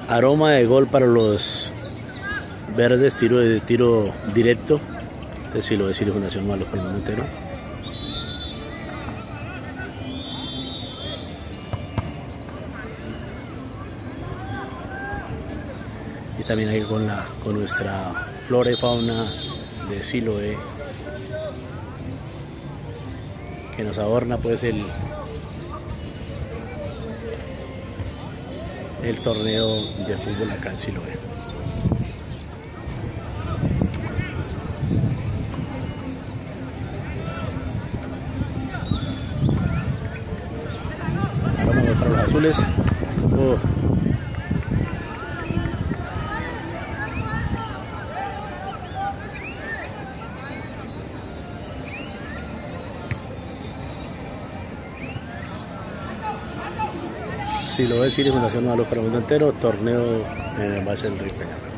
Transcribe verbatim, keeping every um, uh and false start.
Aroma de gol para los verdes, tiro de tiro directo de Siloé City Fundación Malos para el mundo entero. Y también ahí con, la, con nuestra flora y fauna de Siloé, que nos adorna pues el, el torneo de fútbol acá en Siloé. Ahora vamos para los azules. Oh. Siloé City Fundación Malos para el mundo entero, torneo en el Valle del Río Peña.